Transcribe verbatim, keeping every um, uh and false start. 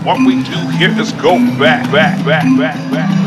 What we do here is go back, back, back, back, back.